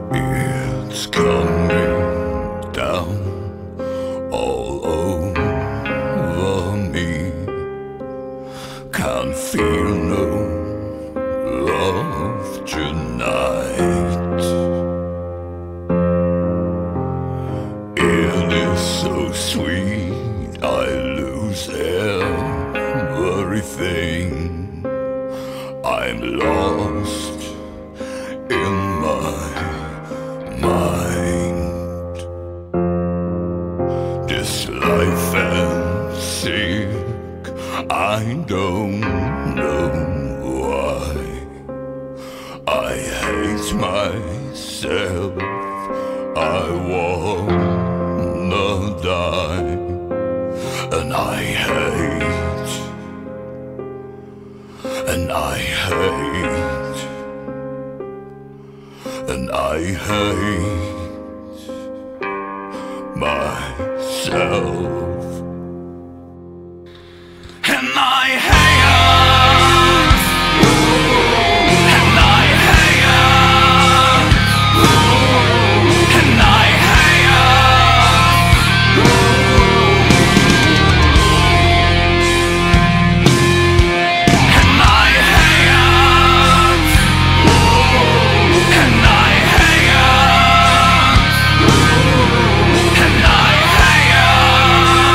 It's coming down all over me. Can't feel no love tonight. It is so sweet, I lose everything. I'm lost in my mind. This life and sick, I don't know why. I hate myself, I wanna die. And I hate, and I hate, and I hate myself. And I hate us, and I hate us, and I hate us, and I hate us, and I hate us, and I hate us.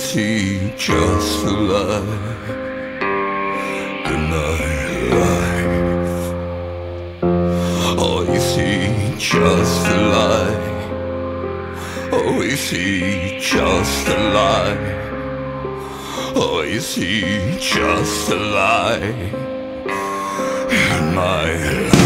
he just a lie? Deny life. Oh, is he just a lie? Oh, is he just a lie? Oh, is he just a lie? In my life.